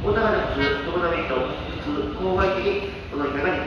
大高の普通、常滑と普通、郊外的に、そのいかがに